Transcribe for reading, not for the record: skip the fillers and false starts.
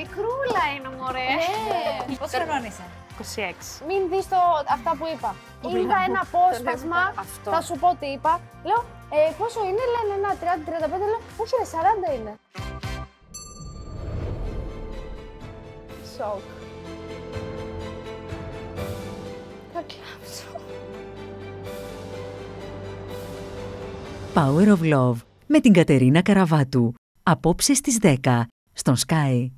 Μικρούλα είναι, μωρέ. Ναι. Πόσο χρονών είσαι? 26. Μην δεις αυτά που είπα. Είδα ένα απόσπασμα, Αυτό. θα σου πω τι είπα. Λέω, πόσο είναι, λένε ένα 30-35, λέω, όχι ρε, 40 είναι. Σοκ. Θα κλάψω. Power of Love με την Κατερίνα Καραβάτου. Απόψε στις 10 στον Sky.